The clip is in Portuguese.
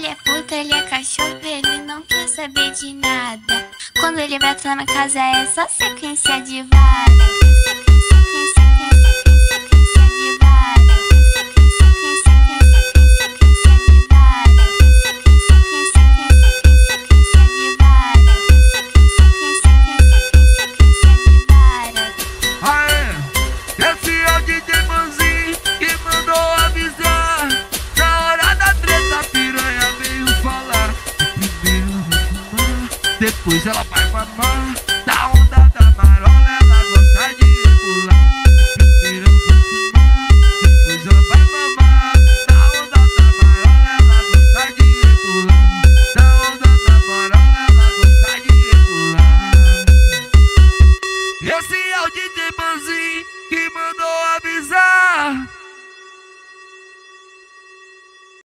Ele é puta, ele é cachorro, ele não quer saber de nada. Quando ele brota na minha casa é só sequência de vada. Sequência de vada. Sequência de vada. Sequência de vada. Aê, esse é o DJ Manzinho que mandou avisar. Na hora da treta a piranha veio falar. Primeiro vai fumar, depois ela vai mamar.